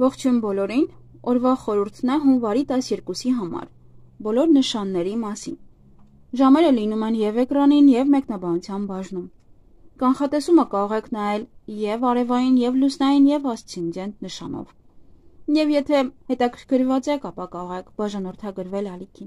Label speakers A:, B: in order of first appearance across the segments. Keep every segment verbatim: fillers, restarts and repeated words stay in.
A: Ողջույն բոլորին, օրվա խորհուրդն է հունվարի տասներկուսի համար, բոլոր նշանների մասին։ Ժամերը լինում են և էկրանին, և մեկնաբանության բաժնում։ Կանխատեսումը կարող եք նայել և արևային, և լուսնային, և ասցենդենտ նշանով։ Եվ եթե հետաքրքրված եք, ապա կարող եք բաժանորդագրվել ալիքին։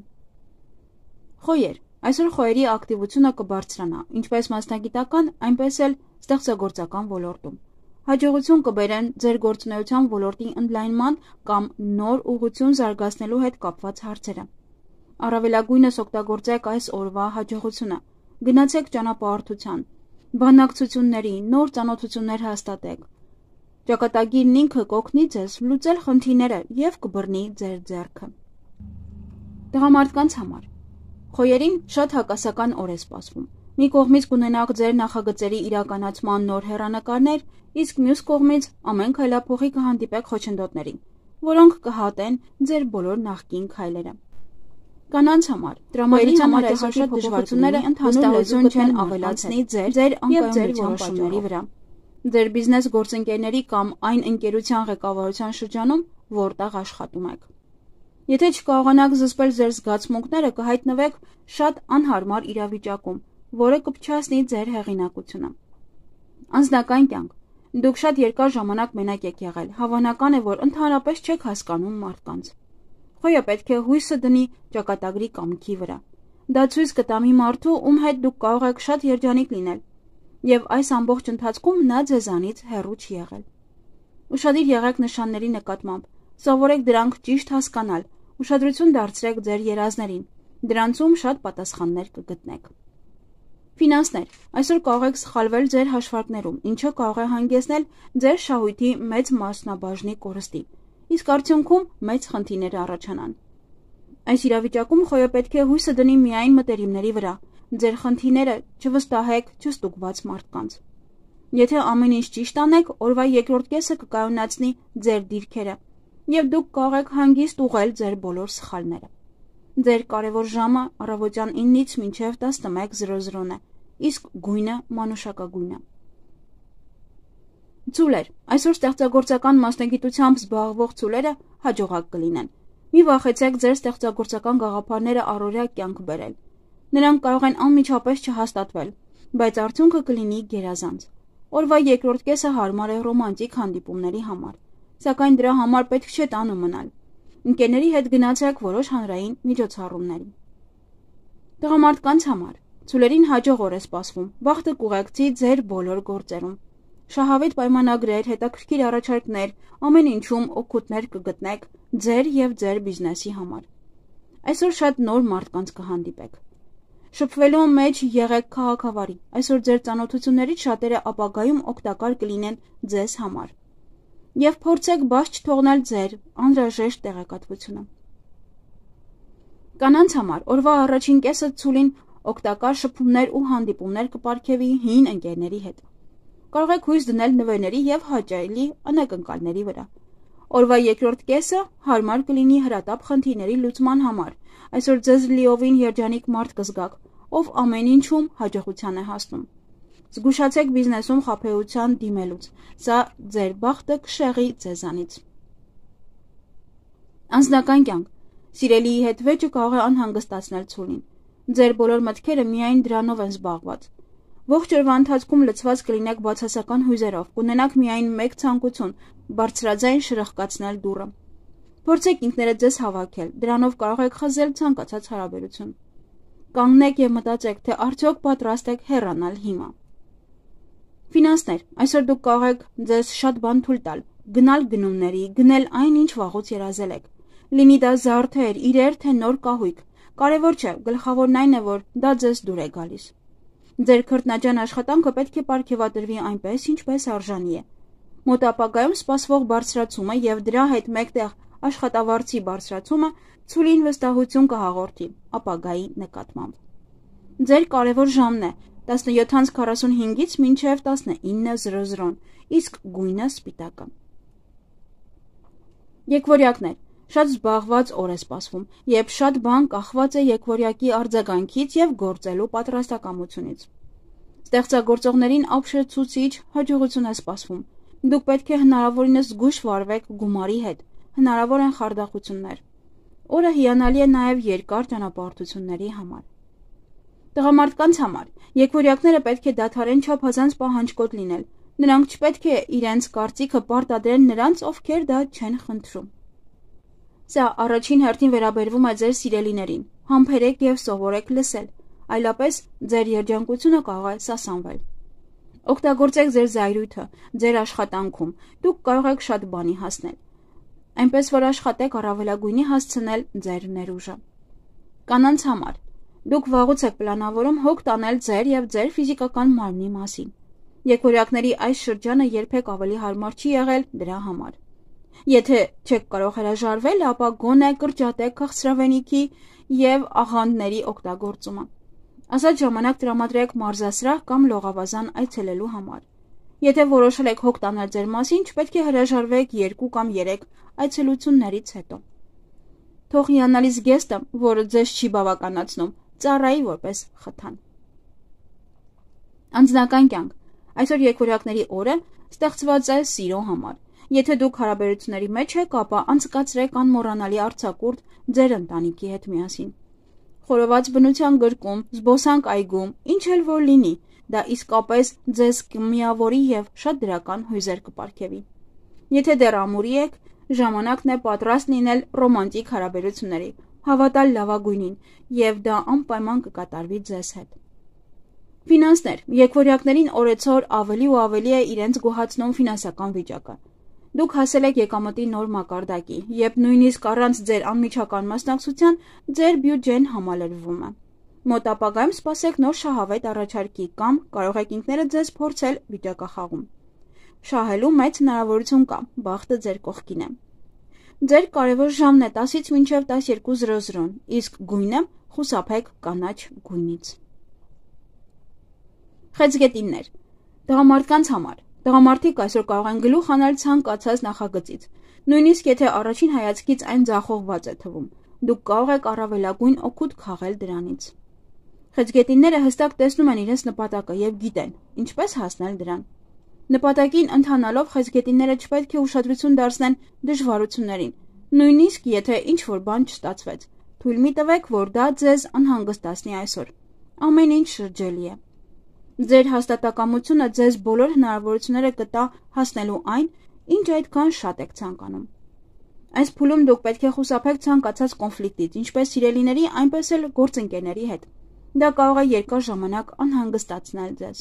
A: Խոյեր, այսօր խոյերի ակտիվությունը կբարձրանա, ինչպես մասնագիտական, այնպես էլ ստեղծագործական ոլորտում։ Հաջողություն կբերեն ձեր գործունեության ոլորտի ընդլայնման կամ նոր ուղղություն զարգացնելու հետ կապված հարցերը։ Առավելագույնս օգտագործեք այս օրվա հաջողությունը, գնացեք ճանապարհորդության, բանակցությունների, նոր ծանոթություններ հաստատեք։ Ճակատագիրն ինքը կօգնի ձեզ լուծել խնդիրները և կբռնի ձեր ձեռքը։ Տղամարդկանց համար խոյերին շատ հակասական օր է սպասվում։ Մի կողմից կունենաք ձեր նախագծերի իրականացման նոր հեռանկարներ, իսկ մյուս կողմից ամեն քայլափոխի կհանդիպեք խոչընդոտներին, որոնք կհատեն ձեր բոլոր նախկին քայլերը։ Կանանց համար տրամադրության այսօր շատ դժվարությունները ընդհանուր լեզուն չեն ավելացնի ձեր ձեր որոշումների վրա։ Ձեր բիզնես գործընկերների կամ այն ընկերության ղեկավարության շրջանում, որտեղ աշխատում եք։ Եթե չկարողանաք զսպել ձեր զգացմունքները, կհայտնվեք շատ անհարմար իրավիճակում, որը կփչացնի ձեր հեղինակությունը։ Անձնական կյանք։ Դուք շատ երկար ժամանակ մենակ եք եղել, հավանական է, որ ընդհանրապես չեք հասկանում մարդկանց։ Խոյը պետք է հույսը դնի ճակատագրի կամքի վրա։ Դա ցույց կտա մի մարդու, ում հետ դուք կարող եք շատ երջանիկ լինել, և այս ամբողջ ընթացքում նա ձեզանից հեռու չի եղել։ Ուշադիր եղեք նշանների նկատմամբ, սովորեք դրանք ճիշտ հասկանալ, ուշադրություն դարձրեք ձեր երազներին, դրանցում շատ պատասխաններ կգտնեք։ Ֆինանսներ։ Այսօր կարող եք սխալվել ձեր հաշվարկներում, ինչը կարող է հանգեցնել ձեր շահույթի մեծ մասնաբաժնի կորստի, իսկ արդյունքում մեծ խնդիրներ առաջանան։ Այս իրավիճակում խոյը պետք է հույսը դնի միայն մտերիմների վրա, ձեր խնդիրները չվստահեք չստուգված մարդկանց։ Եթե ամեն ինչ ճիշտ անեք, օրվա երկրորդ կեսը կկայունացնի ձեր դիրքերը, և դուք կարող եք հանգիստ ուղղել ձեր բոլոր սխալները։ Ձեր կարևոր ժամը առավոտյան իննից մինչև տասնմեկ է, իսկ գույնը մանուշակագույն է։ Ցուլեր։ Այսօր ստեղծագործական մասնագիտությամբ զբաղվող ցուլերը հաջողակ կլինեն։ Մի վախեցեք ձեր ստեղծագործական գաղափարները առօրյա կյանք բերել։ Նրանք կարող են անմիջապես չհաստատվել, բայց արդյունքը կլինի գերազանց։ Օրվա երկրորդ կեսը հարմար է ռոմանտիկ հանդիպումների համար, սակայն դրա համար պետք չէ տանը մնալ։ Ընկերների հետ գնացեք որոշ հանրային միջոցառումների։ Տղամարդկանց համար ցուլերին հաջող օր է սպասվում, բախտը կուղեկցի ձեր բոլոր գործերում։ Շահավետ պայմանագրեր, հետաքրքիր առաջարկներ, ամեն ինչում օգուտներ կգտնեք ձեր և ձեր բիզնեսի համար։ Այսօր շատ նոր մարդկանց կհանդիպեք։ Շփվելու մեջ եղեք քաղաքավարի, այսօր ձեր ծանոթություններից շատերը ապագայում օգտակար կլինեն ձեզ համար։ Եվ փորձեք բաց չթողնել ձեր անհրաժեշտ տեղեկատվությունը։ Կանանց համար օրվա առաջին կեսը ցուլին օգտակար շփումներ ու հանդիպումներ կպարգևի հին ընկերների հետ։ Կարող եք հույս դնել նվերների և հաճելի անակնկալների վրա։ Օրվա երկրորդ կեսը հարմար կլինի հրատապ խնդիրների լուծման համար։ Այսօր ձեզ լիովին երջանիկ մարդ կզգաք, ով ամեն ինչում հաջողության է հասնում։ Զգուշացեք բիզնեսում խաբեության դիմելուց, սա ձեր բախտը կշեղի ձեզանից։ Անձնական կյանք։ Սիրելիի հետ վեճը կարող է անհանգստացնել ցուլին։ Ձեր բոլոր մտքերը միայն դրանով են զբաղված։ Ողջ օրվա ընթացքում լցված կլինեք բացասական հույզերով, կունենաք միայն մեկ ցանկություն՝ բարձրաձայն շրխկացնել դուռը։ Փորձեք ինքներդ ձեզ հավաքել, դրանով կարող եք խզել ցանկացած հարաբերություն։ Կանգնեք և մտածեք, թե արդյոք պատրաստ եք հեռանալ հիմա։ Ֆինանսներ։ Այսօր դուք կարող եք ձեզ շատ բան թույլ տալ, գնալ գնումների, գնել այն, ինչ վաղուց երազել եք։ Լինի դա զարդեր, իրեր, թե նոր կահույք։ Կարևոր չէ, գլխավորն այն է, որ դա ձեզ դուր է գալիս։ Ձեր քրտնաջան աշխատանքը պետք է պարգևատրվի այնպես, ինչպես արժանի է։ Մոտ ապագայում սպասվող բարձրացումը և դրա հետ մեկտեղ աշխատավարձի բարձրացումը ցուլին վստահություն կհաղորդի ապագայի նկատմամբ։ Ձեր կարևոր ժամն է տասնյոթ քառասունհինգից մինչև տասնինը, իսկ գույնը սպիտակը։ Եկվորյակներ։ Շատ զբաղված օր է սպասվում, երբ շատ բան կախված է եկվորյակի արձագանքից և գործելու պատրաստակամությունից։ Ստեղծագործողներին ապշեցուցիչ հաջողություն է սպասվում։ Դուք պետք է հնարավորինս զգույշ վարվեք գումարի հետ, հնարավոր են խարդախություններ։ Օրը հիանալի է նաև երկար ճանապարհորդությունների համար։ Տղամարդկանց համար եկվորյակները պետք է դադարեն չափազանց պահանջկոտ լինել։ Նրանք չպետք է իրենց կարծիքը պարտադրեն նրանց, ովքեր դա չեն խնդրում։ Սա առաջին հերթին վերաբերվում է ձեր սիրելիներին։ Համբերեք եւ սովորեք լսել, այլապես ձեր երջանկությունը կարող է սասանվել։ Օգտագործեք ձեր զայրույթը ձեր աշխատանքում, դուք կարող եք շատ բանի հասնել, այնպես որ աշխատեք առավելագույնի հասցնել ձեր ներուժը։ Կանանց համար դուք վաղուց եք պլանավորում հոգ տանել ձեր եւ ձեր ֆիզիկական մարմնի մասին։ Եկորյակների այս շրջանը երբեք ավելի հարմար չի եղել դրա համար։ Եթե չեք կարող հրաժարվել, ապա գոնե կրճատեք քաղցրավենիքի եւ աղանդների օգտագործումը։ Ազատ ժամանակ տրամադրեք մարզասրահ կամ լողավազան այցելելու համար։ Եթե որոշել եք հոգ տանել ձեր մասին, չպետք է հրաժարվեք երկու կամ երեք այցելություններից հետո։ Թող հիանալի զգեստը, որը ձեզ չի բավականացնում, ծառայի որպես խթան։ Անձնական կյանք։ Այսօր եկորյակների օրը ստեղծված է սիրո համար։ Եթե դուք հարաբերությունների մեջ եք, ապա անցկացրեք անմոռանալի արձակուրդ ձեր ընտանիքի հետ միասին։ Խորոված բնության գրկում, զբոսանք այգում, ինչ էլ որ լինի, դա իսկապես ձեզ կմիավորի եւ շատ դրական հույզեր կպարգևի։ Եթե դեռ ամուրի եք, ժամանակն է պատրաստ լինել ռոմանտիկ հարաբերությունների, հավատալ լավագույնին եւ դա անպայման կկատարվի ձեզ հետ։ Ֆինանսներ։ Եկվորյակներին օրեցօր ավելի ու ավելի է իրենց գոհացնում ֆինանսական վիճակը։ Դուք հասել եք եկամտի նոր մակարդակի, երբ նույնիսկ առանց ձեր անմիջական մասնակցության ձեր բյուջեն համալրվում է։ Մոտ ապագայում սպասեք նոր շահավետ առաջարկի կամ կարող եք ինքներդ ձեզ փորձել վիճակախաղում։ Շահելու մեծ հնարավորություն կա, բախտը ձեր կողքին է։ Ձեր կարևոր ժամն է տասից մինչև տասներկու զրո զրոն, իսկ գույնը խուսափեք կանաչ գույնից։ Խեցգետիններ։ Տղամարդկանց համար Տղամարդիկ այսօր կարող են գլուխ հանել ցանկացած նախագծից, նույնիսկ եթե առաջին հայացքից այն ձախողված է թվում, դուք կարող եք առավելագույն օգուտ քաղել դրանից։ Խեցգետինները հստակ տեսնում են իրենց նպատակը եւ գիտեն, ինչպես հասնել դրան։ Նպատակին ընթանալով խեցգետինները չպետք է ուշադրություն դարձնեն դժվարություններին, նույնիսկ եթե ինչ-որ բան չստացվեց։ Թույլ մի տվեք, որ դա ձեզ անհանգստացնի այսօր։ Ամեն ինչ շրջելի է։ Ձեր հաստատակամությունը ձեզ բոլոր հնարավորությունները կտա հասնելու այն, ինչ այդքան շատ եք ցանկանում։ Այս փուլում դուք պետք է խուսափեք ցանկացած կոնֆլիկտից, ինչպես սիրելիների, այնպես էլ գործընկերների հետ։ Դա կարող է երկար ժամանակ անհանգստացնել ձեզ։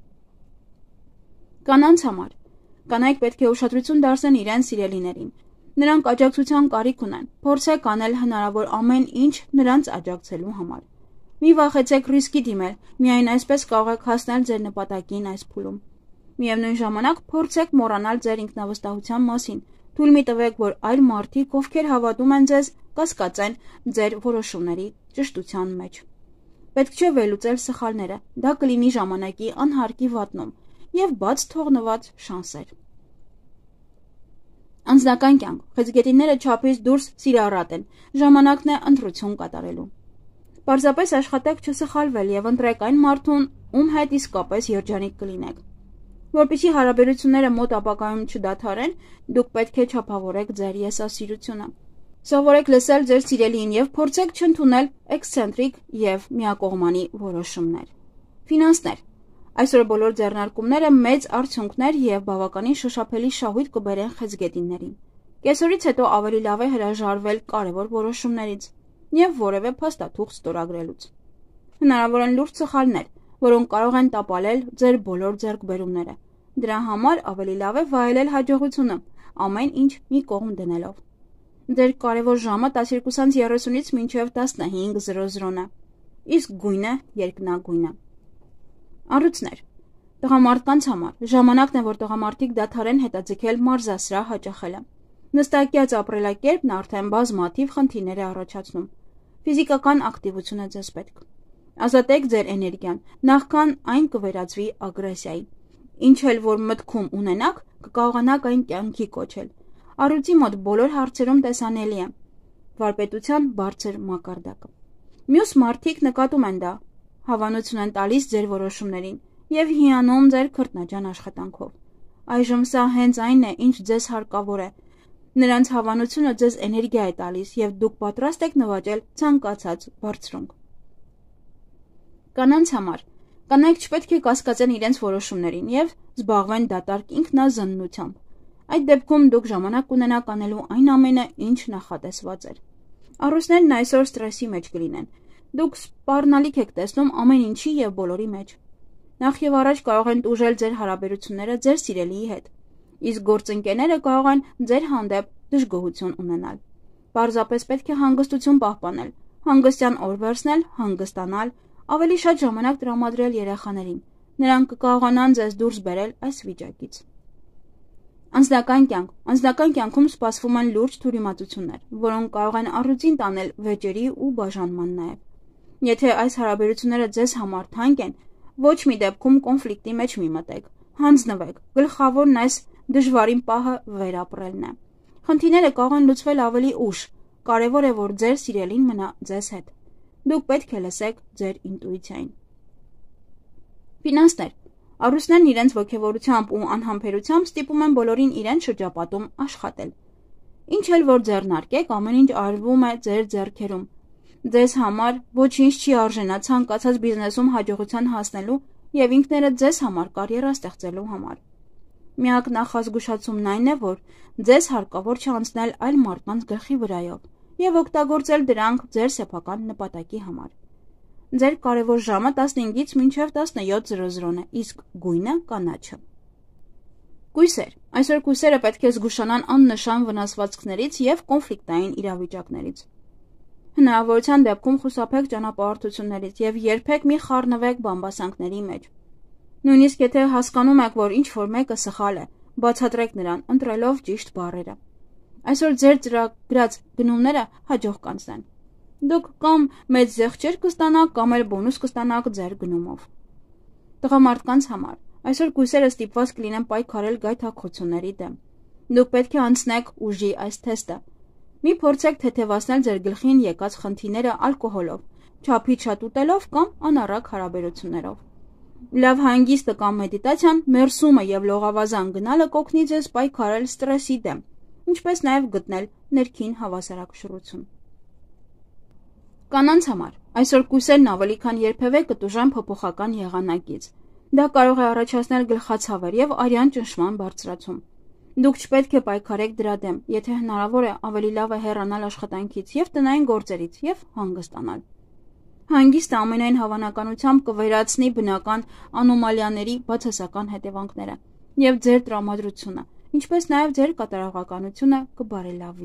A: Կանանց համար կանայք պետք է ուշադրություն դարձնեն իրենց սիրելիներին։ Նրանք աջակցության կարիք ունեն։ Փորձեք անել հնարավոր ամեն ինչ նրանց աջակցելու համար։ Մի վախեցեք ռիսկի դիմել, միայն այսպես կարող եք հասնել ձեր նպատակին այս փուլում։ Միևնույն ժամանակ փորձեք մոռանալ ձեր ինքնավստահության մասին։ Թույլ մի տվեք, որ այլ մարդիկ, ովքեր հավատում են ձեզ, կասկածեն ձեր որոշումների ճշտության մեջ։ Պետք չէ վերլուծել սխալները, դա կլինի ժամանակի անհարկի վատնում եւ բաց թողնված շանսեր։ Անձնական կյանք։ Խեցգետինները չափից դուրս սիրառատ են։ Ժամանակն է ընտրություն կատարելու։ Պարզապես աշխատեք չսխալվել եւ ընտրեք այն մարդուն, ում հետ իսկապես երջանիկ կլինեք։ Որպեսզի հարաբերությունները մոտ ապագայում չդադարեն, դուք պետք է չափավորեք ձեր եսասիրությունը։ Սովորեք լսել ձեր սիրելիին եւ փորձեք չընդունել էքսցենտրիկ եւ միակողմանի որոշումներ։ Ֆինանսներ։ Այսօր բոլոր ձեռնարկումները մեծ արդյունքներ եւ բավականին շոշափելի շահույթ կբերեն խեցգետիններին։ Կեսօրից հետո ավելի լավ է հրաժարվել կարևոր որոշումներից եւ որևէ փաստաթուղթ ստորագրելուց։ Հնարավոր են լուրջ սխալներ, որոնք կարող են տապալել ձեր բոլոր ձեռքբերումները։ Դրա համար ավելի լավ է վայելել հաջողությունը, ամեն ինչ մի կողմ դնելով։ Ձեր կարևոր ժամը տասներկուից երեսունից մինչև տասնհինգ զրո զրոն է, իսկ գույնը երկնագույնը։ Առույցներ։ Տղամարդկանց համար ժամանակն է, որ տղամարդիկ դադարեն հետաձգել մարզասրահ հաճախելը։ Նստակյաց ապրելակերպն արդեն բազմաթիվ խնդիրներ է առաջացնում։ Ֆիզիկական ակտիվություն է ձեզ պետք։ Ազատեք ձեր էներգիան, նախքան այն կվերածվի ագրեսիայի։ Ինչ էլ որ մտքում ունենաք, կկարողանաք այն կյանքի կոչել։ Առույցի մոտ բոլոր հարցերում տեսանելի է վարպետության բարձր մակարդակը։ Մյուս մարդիկ նկատում են դա, հավանություն են տալիս ձեր որոշումներին եւ հիանում ձեր քրտնաջան աշխատանքով։ Այժմ սա հենց այն է, ինչ ձեզ հարկավոր է։ Նրանց հավանությունը ձեզ էներգիա է տալիս և դուք պատրաստ եք նվաճել ցանկացած բարձրունք։ Կանանց համար կանայք չպետք է կասկածեն իրենց որոշումներին և զբաղվեն դատարկ ինքնազննությամբ։ Այդ դեպքում դուք ժամանակ կունենաք անելու այն ամենը, ինչ նախատեսված էր։ Առուսներն այսօր ստրեսի մեջ կլինեն։ Դուք սպառնալիք եք տեսնում ամեն ինչի և բոլորի մեջ։ Նախ և առաջ կարող են տուժել ձեր հարաբերությունները ձեր սիրելիի հետ, իսկ գործընկերները կարող են ձեր հանդեպ դժգոհություն ունենալ։ Պարզապես պետք է հանգստություն պահպանել, հանգստյան օր վերցնել, հանգստանալ, ավելի շատ ժամանակ տրամադրել երեխաներին։ Նրանք կկարողանան ձեզ դուրս բերել այս վիճակից։ Անձնական կյանք Անձնական կյանքում սպասվում են լուրջ թյուրիմացություններ, որոնք կարող են առուտին տանել վեճերի ու բաժանման նաև։ Եթե այս հարաբերությունները ձեզ համար թանկ են, ոչ մի դեպքում կոնֆլիկտի մեջ մի մտեք, հանձնվեք, գլխավորն այս դժվարին պահը վերապրելն է։ Խնդիրները կարող են լուծվել ավելի ուշ, կարևոր է, որ ձեր սիրելին մնա ձեզ հետ։ Դուք պետք է լսեք ձեր ինտուիցիային։ Ֆինանսներ Առուսներն իրենց ոգևորությամբ ու անհամբերությամբ ստիպում են բոլորին իրենց շրջապատում աշխատել։ Ինչ էլ որ ձեռնարկեք, ամեն ինչ արվում է ձեր ձեռքերում։ Ձեզ համար ոչինչ չի արժանա ցանկացած բիզնեսում հաջողության հասնելու և ինքներդ ձեզ համար կարիերա ստեղծելու համար։ Միակ նախազգուշացումն այն է, որ ձեզ հարկավոր չէ անցնել այլ մարդկանց գլխի վրայով և օգտագործել դրանք ձեր սեփական նպատակի համար։ Ձեր կարևոր ժամը տասնհինգից մինչև տասնյոթ է, իսկ գույնը կանաչը։ Կույսեր Այսօր կույսերը պետք է զգուշանան աննշան վնասվածքներից և կոնֆլիկտային իրավիճակներից։ Հնարավորության դեպքում խուսափեք ճանապարհորդություններից և երբեք մի խառնվեք բամբասանքների մեջ։ Նույնիսկ եթե հասկանում եք, որ ինչ-որ մեկը սխալ է, բացատրեք նրան, ընտրելով ճիշտ բառերը։ Այսօր ձեր ծրագրած գնումները հաջող կանցնեն։ Դուք կամ մեծ զեղչեր կստանաք, կամ էլ բոնուս կստանաք ձեր գնումով։ Տղամարդկանց համար այսօր կույսերը ստիպված կլինեն պայքարել գայթակղությունների դեմ։ Դուք պետք է անցնեք ուժի այս թեստը։ Մի փորձեք թեթևացնել ձեր գլխին եկած խնդիրները ալկոհոլով, չափից շատ ուտելով կամ անառակ հարաբերություններով։ Լավ հանգիստը կամ մեդիտացիան, մերսումը և լողավազան գնալը կօգնի ձեզ պայքարել ստրեսի դեմ, ինչպես նաև գտնել ներքին հավասարակշռություն։ Կանանց համար այսօր կույսերն ավելի քան երբևէ կտուժեն փոփոխական եղանակից։ Դա կարող է առաջացնել գլխացավեր և արյան ճնշման բարձրացում։ Դուք չպետք է պայքարեք դրա դեմ, եթե հնարավոր է, ավելի լավ է հեռանալ աշխատանքից և տնային գործերից և հանգստանալ։ Հանգիստը ամենայն հավանականությամբ կվերացնի բնական անոմալիաների բացասական հետևանքները և ձեր տրամադրությունը, ինչպես նաև ձեր կատարողականությունը կբարելավի։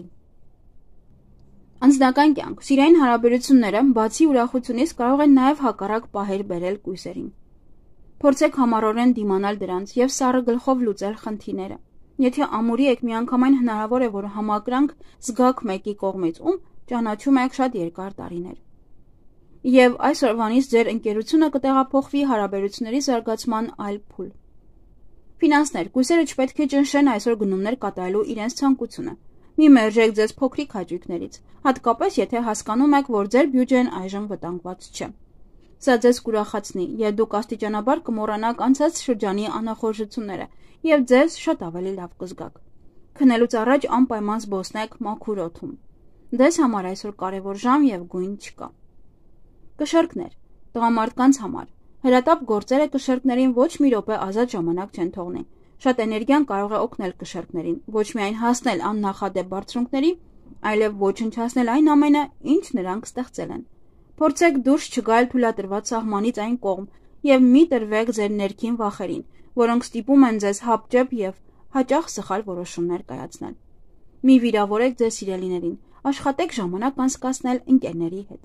A: Անձնական կյանք Սիրային հարաբերությունները, բացի ուրախությունից, կարող են նաև հակառակ պահեր բերել կույսերին։ Փորձեք համառորեն դիմանալ դրանց և սառը գլխով լուծել խնդիրները։ Եթե ամուրի եք, միանգամայն հնարավոր է, որ համակրանք զգաք մեկի կողմից, ում ճանաչում եք շատ երկար տարիներ։ Եվ այսօրվանից ձեր ընկերությունը կտեղափոխվի հարաբերությունների զարգացման այլ փուլ։ Ֆինանսներ Կույսերը չպետք է ճնշեն այսօր գնումներ կատարելու իրենց ցանկությունը։ Մի մերժեք ձեզ փոքրիկ հաճույքներից, հատկապես եթե հասկանում եք, որ ձեր բյուջեն այժմ վտանգված չէ։ Սա ձեզ կուրախացնի, և դուք աստիճանաբար կմոռանաք անցած շրջանի անախորժությունները և ձեզ շատ ավելի լավ կզգաք։ Քնելուց առաջ անպայման զբոսնեք մաքուր օդում։ Ձեզ համար այսօր կարևոր ժամ և գույն չկա։ Կշեռքներ Տղամարդկանց համար հրատապ գործերը կշեռքներին ոչ մի րոպե ազատ ժամանակ չեն թողնի։ Շատ էներգիան կարող է օգնել կշեռքներին ոչ միայն հասնել աննախադեպ բարձրունքների, այլև ոչնչացնել այն ամենը, ինչ նրանք ստեղծել են։ Փորձեք դուրս չգալ թույլատրված սահմանից այն կողմ և մի տրվեք ձեր ներքին վախերին, որոնք ստիպում են ձեզ հապճեպ և հաճախ սխալ որոշումներ կայացնել։ Մի վիրավորեք ձեր սիրելիներին, աշխատեք ժամանակ անցկացնել ընկերների հետ։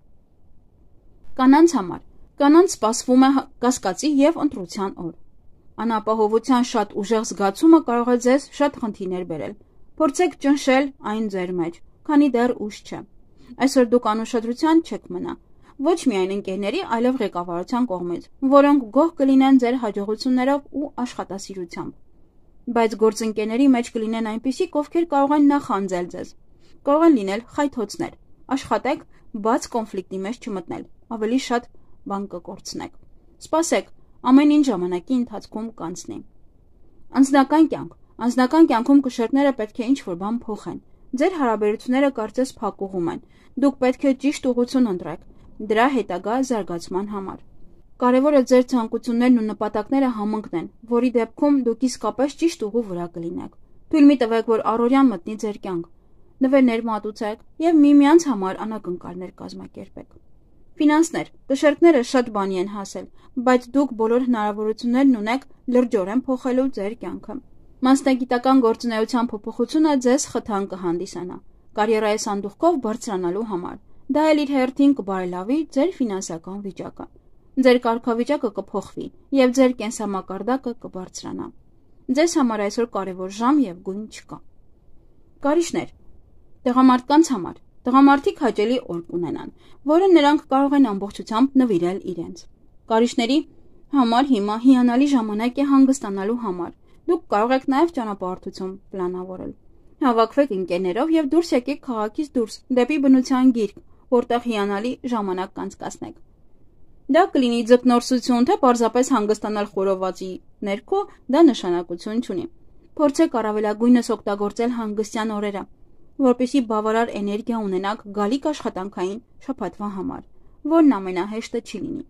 A: Կանանց համար Կանանց սպասվում է կասկածի և ընտրության օր։ Անապահովության շատ ուժեղ զգացումը կարող է ձեզ շատ խնդիրներ բերել։ Փորձեք ճնշել այն ձեր մեջ, քանի դեռ ուշ չէ։ Այսօր դուք անուշադրության չեք մնա։ Ոչ միայն ընկերների, այլև ղեկավարության կողմից, որոնք գոհ կլինեն ձեր հաջողություններով ու աշխատասիրությամբ։ Բայց գործընկերների մեջ կլինեն այնպիսիք, ովքեր կարող են նախանձել ձեզ։ Կարող են լինել խայթոցներ։ Աշխատեք բաց կոնֆլիկտի մեջ չմտնել, ավելի շատ բան կկորցնեք։ Սպասեք, ամեն ինչ ժամանակի ընթացքում կանցնի։ Անձնական կյանք։ Անձնական կյանքում կշերտները պետք է ինչ-որ բան փոխեն։ Ձեր հարաբերությունները կարծես փակուղում են։ Դուք պետք է ճիշտ ուղղություն ընտրեք դրա հետագա զարգացման համար։ Կարևորը ձեր ցանկություններն ու նպատակները համընկնեն, որի դեպքում դուք իսկապես ճիշտ ուղու վրա կլինեք։ Թույլ մի տվեք, որ առօրյան մտնի ձեր կյանք։ Նվերներ մատուցեք եւ միմյանց համար անակնկալներ կազմակերպեք։ Ֆինանսներ։ Կշերտները շատ բանի են հասել, բայց դուք բոլոր հնարավորություններն ունեք լրջորեն փոխելու ձեր կյանքը։ Մասնագիտական գործունեության փոփոխությունը ձեզ խթան կհանդիսանա կարիերայի սանդուղքով բարձրանալու համար։ Դա էլ իր հերթին կբարելավի ձեր ֆինանսական վիճակը։ Ձեր կարգավիճակը կփոխվի եւ ձեր կենսամակարդակը կբարձրանա։ Ձեզ համար այսօր կարևոր ժամ եւ գույն չկա։ Կարիճներ։ Տղամարդկանց համար տղամարդիկ հաճելի օր կունենան, որը նրանք կարող են ամբողջությամբ նվիրել իրենց։ Կարիճների համար հիմա հիանալի ժամանակ է հանգստանալու համար։ Դուք կարող եք նաև ճանապարհորդություն պլանավորել։ Հավաքվեք ընկերներով եւ դուրս եկեք քաղաքից դուրս դեպի բնության գիրք, որտեղ հիանալի ժամանակ կանցկացնեք։ Դա կլինի ձկնորսություն, թե պարզապես հանգստանալ խորովածի ներքո, դա նշանակություն չունի։ Փորձեք առավելագույնս օգտագործել հանգստյան օրերը, որպեսզի բավարար էներգիա ունենաք գալիք աշխատանքային շաբաթվա համար, որն ամենահեշտը չի լինի։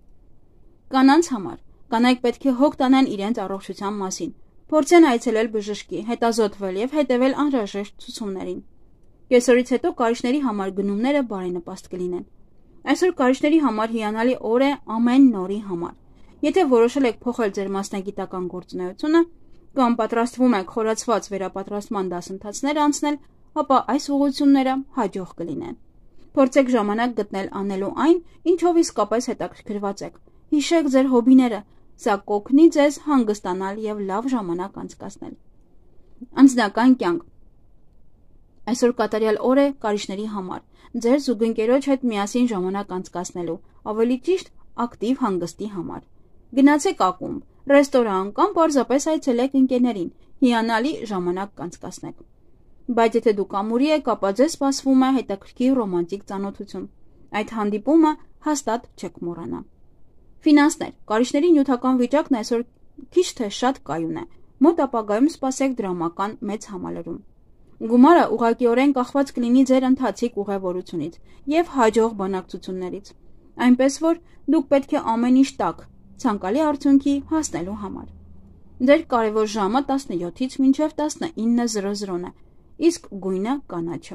A: Կանանց համար կանայք պետք է հոգ տանեն իրենց առողջության մասին։ Փորձեն այցելել բժշկի, հետազոտվել եւ հետևել անհրաժեշտ ցուցումներին։ Կեսօրից հետո կարիճների համար գնումները բարենպաստ կլինեն։ Այսօր կարիճների համար հիանալի օր է ամեն նորի համար։ Եթե որոշել եք փոխել ձեր մասնագիտական գործունեությունը կամ պատրաստվում եք խորացված վերապատրաստման դասընթացներ անցնել, ապա այս ուղղությունները հաջող կլինեն։ Փորձեք ժամանակ գտնել անելու այն, ինչով իսկապես հետաքրքրված եք։ Հիշեք ձեր հոբիները, սա կօգնի ձեզ հանգստանալ եւ լավ ժամանակ անցկացնել։ Անձնական կյանք։ Այսօր կատարյալ օր է կարիճների համար։ Ձեր զուգընկերոջ հետ միասին ժամանակ անցկացնելու, ավելի ճիշտ ակտիվ հանգստի համար։ Գնացեք ակումբ, ռեստորան կամ պարզապես այցելեք ընկերներին, հիանալի ժամանակ կանցկացնեք։ Բայց եթե դուք ամուրի եք, ապա ձեզ սպասվում է հետաքրքիր ռոմանտիկ ծանոթություն։ Այդ հանդիպումը հաստատ չեք մոռանա։ Ֆինանսներ։ Կարիճների նյութական վիճակն այսօր քիչ թե շատ կայուն է։ Մոտ ապագայում սպասեք դրամական մեծ համալրում։ Գումարը ուղղակիորեն կախված կլինի ձեր ընթացիկ ուղևորությունից եւ հաջող բանակցություններից։ Այնպես որ դուք պետք է ամեն ինչ տաք ցանկալի արդյունքի հասնելու համար։ Ձեր կարևոր ժամը տասնյոթից մինչև տասնինը է, իսկ գույնը կանաչը։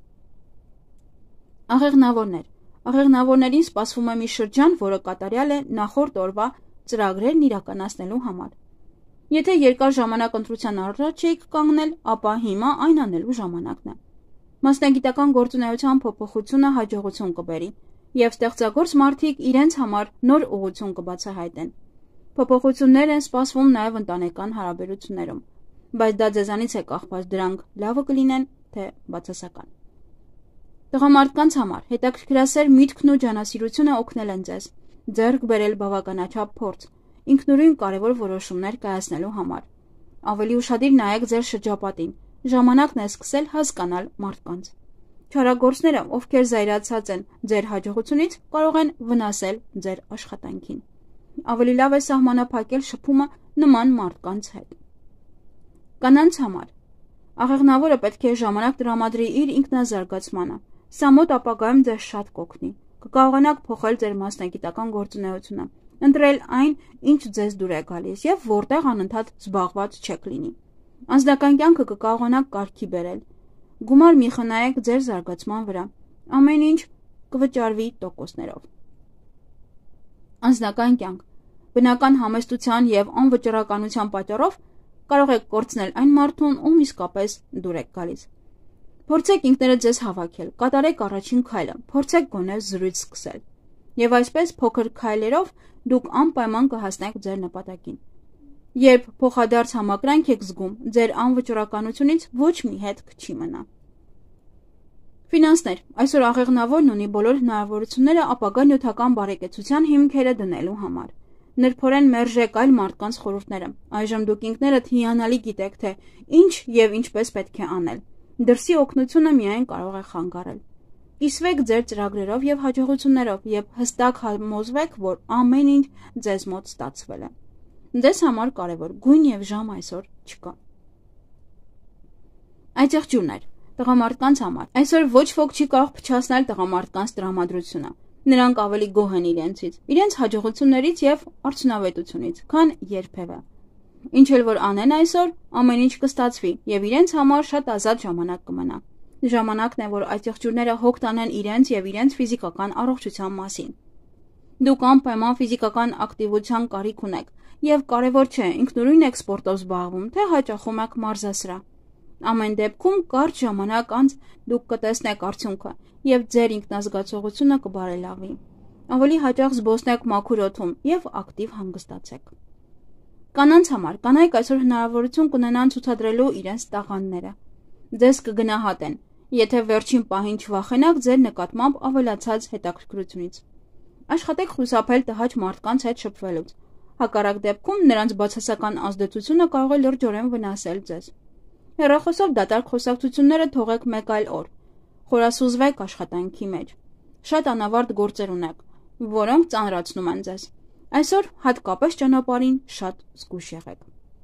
A: Աղեղնավորներ։ Աղեղնավորներին սպասվում է մի շրջան, որը կատարյալ է նախորդ օրվա ծրագրերն իրականացնելու համար։ Եթե երկար ժամանակ ընտրության առաջ եք կանգնել, ապա հիմա այն անելու ժամանակն է։ Մասնագիտական գործունեության փոփոխությունը հաջողություն կբերի, եւ ստեղծագործ մարդիկ իրենց համար նոր ուղղություն կբացահայտեն։ Փոփոխություններ են սպասվում նաեւ ընտանեկան հարաբերություններում, բայց դա ձեզանից է կախված, դրանք լավը կլինեն, թե բացասական։ Տղամարդկանց համար հետաքրքրասեր միտքն ու ջանասիրությունը օգնել են ձեզ ձեռք բերել բավականաչափ փորձ, ինքնուրույն կարևոր որոշումներ կայացնելու համար։ Ավելի ուշադիր նայեք ձեր շրջապատին, ժամանակն է սկսել հասկանալ մարդկանց։ Չարագործները, ովքեր զայրացած են ձեր հաջողությունից, կարող են վնասել ձեր աշխատանքին։ Ավելի լավ է սահմանափակել շփումը նման մարդկանց հետ։ Կանանց համար աղեղնավորը պետք է ժամանակ տրամադրի իր ինքնազարգացմանը։ Սա մոտ ապագայում ձեզ շատ կօգնի։ Կկարողանաք փոխել ձեր մասնագիտական գործունեությունը, ընտրել այն, ինչ ձեզ դուր է գալիս եւ որտեղ անընդհատ զբաղված չեք լինի։ Անձնական կյանքը կկարողանաք կարգի բերել։ Գումար մի խնայեք ձեր զարգացման վրա։ Ամեն ինչ կվճարվի տոկոսներով։ Անձնական կյանք։ Բնական համեստության եւ անվճռականության պատճառով կարող եք կորցնել այն մարդուն, ում իսկապես դուր եք գալիս։ Փորձեք ինքներդ ձեզ հավաքել, կատարեք առաջին քայլը, փորձեք գոնե զրույց սկսել։ Եվ այսպես փոքր քայլերով դուք անպայման կհասնեք ձեր նպատակին։ Երբ փոխադարձ համակրանք եք զգում, ձեր անվճռականությունից ոչ մի հետք չի մնա։ Ֆինանսներ։ Այսօր աղեղնավորն ունի բոլոր հնարավորությունները ապագա նյութական բարեկեցության հիմքերը դնելու համար։ Նրբորեն մերժեք այլ մարդկանց խորհուրդները։ Այժմ դուք ինքներդ հիանալի գիտեք, թե ինչ եւ ինչպես պետք է անել։ Դրսի օգնությունը միայն կարող է խանգարել։ Կիսվեք ձեր ծրագրերով եւ հաջողություններով եւ հստակ համոզվեք, որ ամեն ինչ ձեզ մոտ ստացվել է։ Ձեզ համար կարևոր գույն եւ ժամ այսօր չկա։ Այցեղջյուրներ, տղամարդկանց համար այսօր ոչ ոք չի կարող փչացնել տղամարդկանց տրամադրությունը։ Նրանք ավելի գոհ են իրենցից, իրենց հաջողություններից եւ արդյունավետությունից, քան երբևէ։ Ինչ էլ որ անեն այսօր, ամեն ինչ կստացվի եւ իրենց համար շատ ազատ ժամանակ կմնա։ Ժամանակն է, որ այցեղջյուրները հոգ տանեն իրենց եւ իրենց ֆիզիկական առողջության մասին։ Դուք անպայման ֆիզիկական ակտիվության կարիք ունեք եւ կարեւոր չէ ինքնուրույն եք սպորտով զբաղվում, թե հաճախում եք մարզասրահ։ Ամեն դեպքում կարճ ժամանակ անց դուք կտեսնեք արդյունքը եւ ձեր ինքնազգացողությունը կբարելավի։ Ավելի հաճախ զբոսնեք մաքուր օդում եւ ակտիվ հանգստացեք։ Կանանց համար կանայք այսօր հնարավորություն կունենան ցուցադրելու իրենց տաղանդները։ Ձեզ կգնահատեն, եթե վերջին պահին չվախենաք ձեր նկատմամբ ավելացած հետաքրքրությունից։ Աշխատեք խուսափել տհաճ մարդկանց հետ շփվելուց։ Հակառակ դեպքում նրանց բացասական ազդեցությունը կարող է լրջորեն վնասել ձեզ։ Հեռախոսով դատարկ խոսակցությունները թողեք մեկ այլ օր։ Խորասուզվեք աշխատանքի մեջ։ Շատ անավարտ գործեր ունեք, որոնք ծանրացնում են ձեզ։ Այսօր հատկապես ճանապարհին շատ զգույշ եղեք։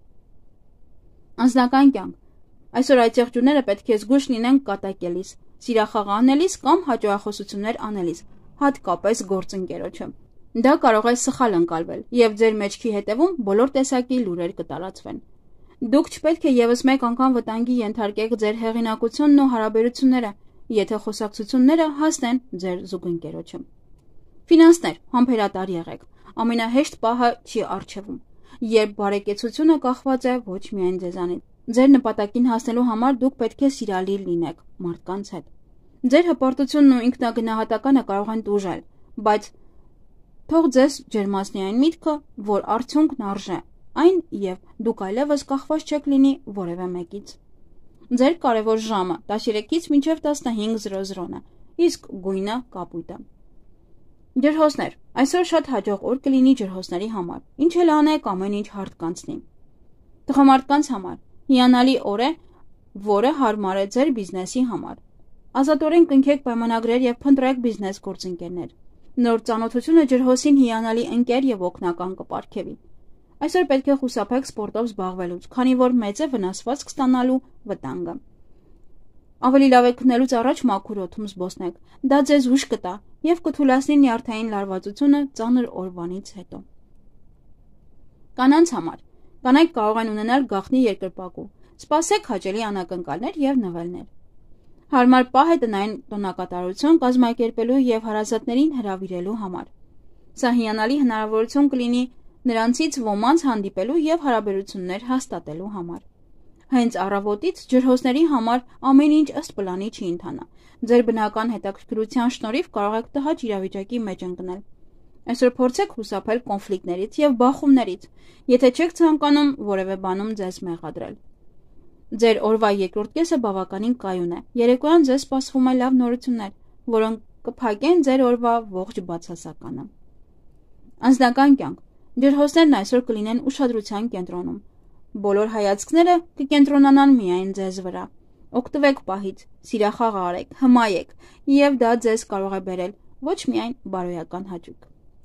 A: Անձնական կյանք։ Այսօր այցեղջյուրները պետք է զգույշ լինեն կատակելիս, սիրախաղ անելիս կամ հաճոյախոսություններ անելիս, հատկապես գործընկերոջը։ Դա կարող է սխալ ընկալվել եւ ձեր մեջքի հետևում բոլոր տեսակի լուրեր կտարածվեն։ Դուք չպետք է եւս մեկ անգամ վտանգի ենթարկեք ձեր հեղինակությունն ու հարաբերությունները, եթե խոսակցությունները հասնեն ձեր զուգընկերոջը։ Ֆինանսներ, համբերատար եղեք։ Ամենահեշտ պահը չի առջևում, երբ բարեկեցությունը կախված է ոչ միայն ձեզանից։ Ձեր նպատակին հասնելու համար դուք պետք է սիրալիր լինեք մարդկանց հետ։ Ձեր հպարտությունն ու ինքնագնահատականը կարող են տուժել, բայց թող ձեզ ջերմացնի այն միտքը, որ արդյունքն արժե այն եւ դուք այլևս կախված չեք լինի որևէ մեկից։ Ձեր կարևոր ժամը տասներեքից մինչև տասնհինգ զրոզրոն է, իսկ գույնը կապույտը։ Ջրհոսներ, այսօր շատ հաջող օր կլինի ջրհոսների համար, ինչ էլ անեք ամեն ինչ հարթ կանցնի։ Տղամարդկանց համար հիանալի օր է, որը հարմար է ձեր բիզնեսի համար։ Ազատորեն կնքեք պայմանագրեր եւ փնտրեք բիզնես գործընկերներ։ Նոր ծանոթությունը ջրհոսին հիանալի ընկեր եւ օգնական կպարգևի։ Այսօր պետք է խուսափեք սպորտով զբաղվելուց, քանի որ մեծ է վնասվածք ստանալու վտանգը։ Ավելի լավ է քնելուց առաջ մաքուր օդում զբոսնեք։ Դա ձեզ հույս կտա եւ կթույլատնի նյարդային լարվածությունը ծանր օրվանից հետո։ Կանանց համար կանայք կարող են ունենալ գաղտնի երկրպագու։ Սպասեք հաճելի անակնկալներ եւ նվելներ։ Հարմար պահ է տնային տոնակատարություն կազմակերպելու եւ հարազատներին հրավիրելու համար։ Սա հիանալի հնարավորություն կլինի նրանցից ոմանց հանդիպելու եւ հարաբերություններ հաստատելու համար։ Հենց առավոտից ջրհոսների համար ամեն ինչ ըստ պլանի չի ընթանա։ Ձեր բնական հետաքրքրության շնորհիվ կարող եք տհաճ իրավիճակի մեջ ընկնել։ Այսօր փորձեք խուսափել կոնֆլիկտներից եւ բախումներից, եթե չեք ցանկանում որևէ բանում ձեզ մեղադրել։ Ձեր օրվա երկրորդ կեսը բավականին կայուն է։ Երեկոյան ձեզ սպասվում է լավ նորություններ, որոնք կփակեն ձեր օրվա ողջ բացասականը։ Անձնական կյանք։ Ջրհոսներն այսօր կլինեն ուշադրության կենտրոնում։ Բոլոր հայացքները կկենտրոնանան միայն ձեզ վրա։ Օգտվեք պահից, սիրախաղ արեք, հմայեք, եւ դա ձեզ կարող է բերել ոչ միայն բարոյական հաճույք։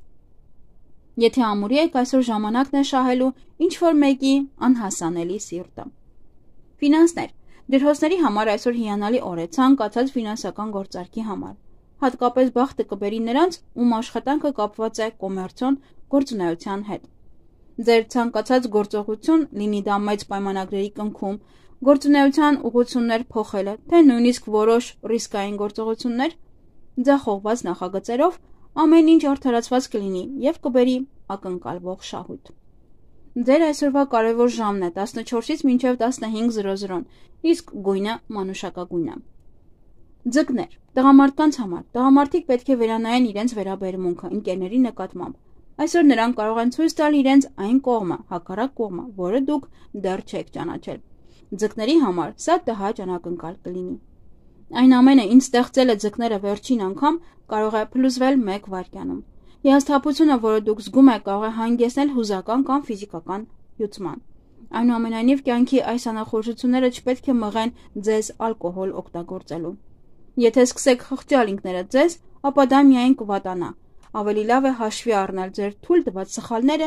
A: Եթե ամուրի եք, այսօր ժամանակն է շահելու ինչ որ մեկի անհասանելի սիրտը։ Ֆինանսներ։ Ջրհոսների համար այսօր հիանալի օր է ցանկացած ֆինանսական գործարքի համար։ Հատկապես բախտը կբերի նրանց, ում աշխատանքը կապված է կոմերցիոն գործունեության հետ։ Ձեր ցանկացած գործողություն, լինի դա մեծ պայմանագրերի կնքում, գործունեության ուղղություններ փոխելը, թե նույնիսկ որոշ ռիսկային գործողություններ, ձախողված նախագծերով ամեն ինչ արդարացված կլինի եւ կբերի ակնկալվող շահույթ։ Ձեր այսօրվա կարևոր ժամն է տասնչորսից մինչև տասնհինգ զրոզրոն, իսկ գույնը մանուշակագույն է։ Ձկներ, տղամարդկանց համար տղամարդիկ պետք է վերանայեն իրենց վերաբերմունքը ընկերների նկատմամբ։ Այսօր նրանք կարող են ցույց տալ իրենց այն կողմը, հակառակ կողմը, որը դուք դեռ չեք ճանաչել։ Ձկների համար սա տհաճ անակնկալ կլինի։ Այն ամենը, ինչ ստեղծել է ձկները վերջին անգամ, կարող է փլուզվել մեկ վայրկյանում։ Հիասթափությունը, որը դուք զգում եք, կարող է հանգեցնել հուզական կամ ֆիզիկական հյուծման։ Այնուամենայնիվ կյանքի այս անախորժությունները չպետք է մղեն ձեզ ալկոհոլ օգտագործելու։ Եթե սկսեք խղճալ ինքներդ ձեզ, ապա դա միայն կվատանա։ Ավելի լավ է հաշվի առնել ձեր թույլ տված սխալները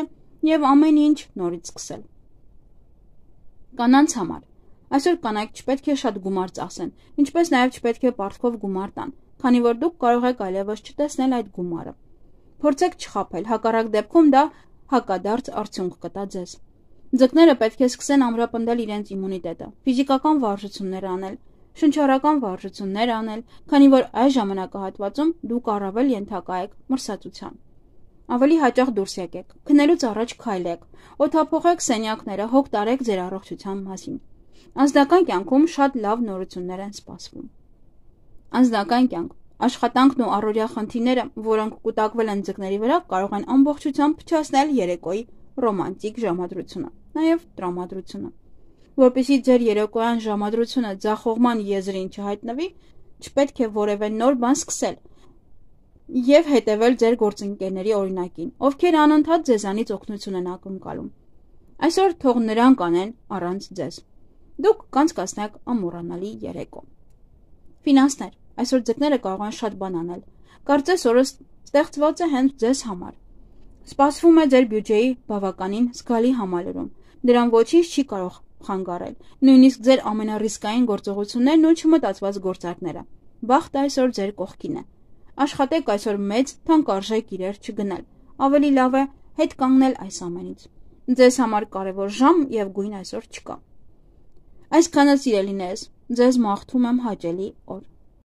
A: եւ ամեն ինչ նորից սկսել։ Կանանց համար այսօր կանայք չպետք է շատ գումար ծախսեն, ինչպես նաեւ չպետք է պարտքով գումար տան, քանի որ դուք կարող եք այլևս չտեսնել այդ գումարը։ Փորձեք չխաբել, հակառակ դեպքում դա հակադարձ արդյունք կտա ձեզ։ Ձկները պետք է սկսեն ամրապնդել իրենց իմունիտետը, ֆիզիկական վարժություններ անել, շնչառական վարժություններ անել, քանի որ այս ժամանակահատվածում դուք առավել ենթակա եք մրսածության։ Ավելի հաճախ դուրս եկեք, քնելուց առաջ քայլեք, օդափոխեք սենյակները, հոգ տարեք ձեր առողջության մասին։ Անձնական կյանքում շատ լավ նորություններ են սպասվում։ Անձնական կյանք, աշխատանքն ու առօրյա խնդիրները, որոնք կուտակվել են ձկների վրա, կարող են ամբողջությամբ փչացնել երեկոյի ռոմանտիկ ժամադրությունը, նաև տրամադրությունը։ Որպեսզի ձեր երեկոյան ժամադրությունը ձախողման եզրին չհայտնվի, չպետք է որևէ նոր բան սկսել եւ հետեւել ձեր գործընկերների օրինակին, ովքեր անընդհատ ձեզանից օգնություն են ակնկալում։ Այսօր թող նրանք անեն առանց ձեզ։ Դուք կանցկացնեք ամոռանալի երեկո։ Ֆինանսներ, այսօր ձկները կարող են շատ բան անել։ Կարծես օրը ստեղծված է հենց ձեզ համար։ Սպասվում է ձեր բյուջեի բավականին զգալի համալրում։ Դրան ոչինչ չի կարող խանգարել, նույնիսկ ձեր ամենառիսկային գործողություններն ու չմտածված գործարքները։ Բախտը այսօր ձեր կողքին է։ Աշխատեք այսօր մեծ թանկարժեք իրեր չգնել։ Ավելի լավ է հետ կանգնել այս ամենից։ Ձեզ համար կարևոր ժամ եւ գույն այսօր չկա։ Այսքանը սիրելիներս, ձեզ մաղթում եմ հաճելի օր։